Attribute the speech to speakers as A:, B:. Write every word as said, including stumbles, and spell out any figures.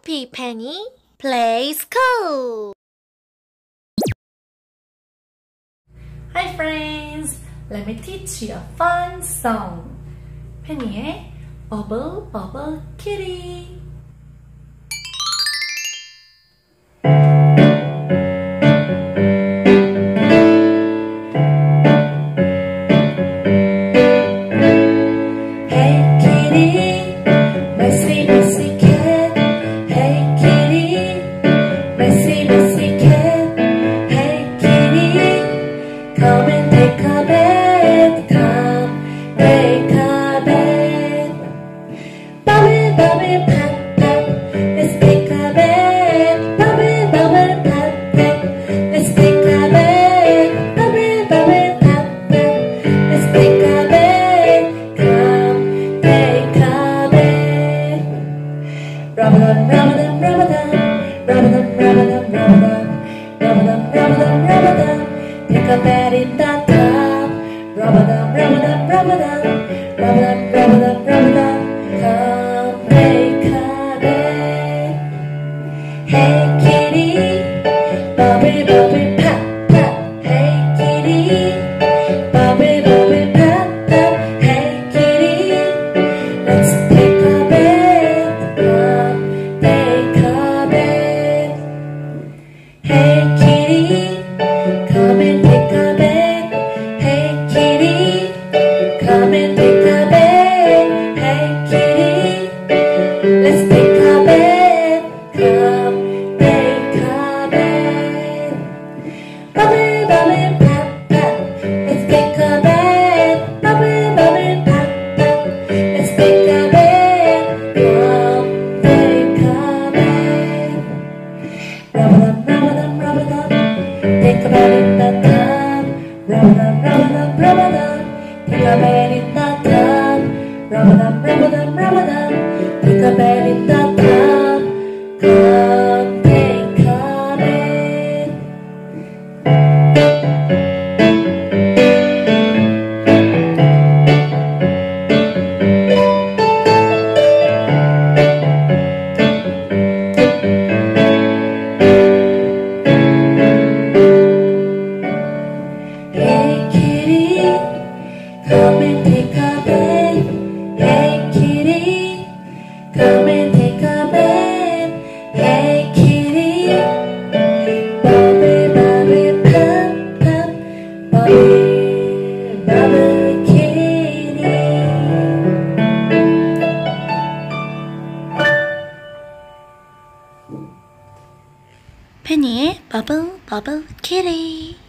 A: P Penny Play School. Hi friends, let me teach you a fun song. Penny의 Bubble Bubble Kitty. Come and take a bath, come take a bath. Bubble, bubble, pop, pop, let's take a bath. Bubble, bubble, pop, pop, let's take a bath. Bubble, bubble, pop, pop, let's take a bath. Come take a bath. Rub-a-dub, rub-a-dub, rub-a-dub, rub-a-dub, rub-a-dub, rub-a-dub, rub-a-dub, rub-a-dub, rub-a-dub. Take a bath in the tub. Rub-a-dub, rub-a-dub, rub-a-dub, rub-a-dub, rub-a-dub, rub-a-dub. Come take a bath. Hey kitty, bubble, bubble, pop, pop. Hey kitty, bubble, bubble, pop, pop. Hey kitty, let's take a bath. Come take a bath. Hey kitty, come and take a bath. Hey kitty, come and take a bath. Hey kitty, let's take a bath. Come take a bath. Bubble, bubble, pop, pop, let's take a bath. Bubble, bubble, pop, pop, let's take a bath. Come take a bath. Rub-a-dub, rub-a-dub, rub-a-dub, take a bath in the tub. Rub-a-dub, rub-a-dub, rub-a-dub, take a bath in the tub. Rub-a-dub, rub-a-dub, rub-a-dub, take a bath in the tub. Come take a bath. Hey kitty, come and take a bath. Hey kitty, come and take a bath. Hey kitty, bubble, bubble, pop, pop, bubble, bubble kitty. Penny의 Bubble Bubble Kitty.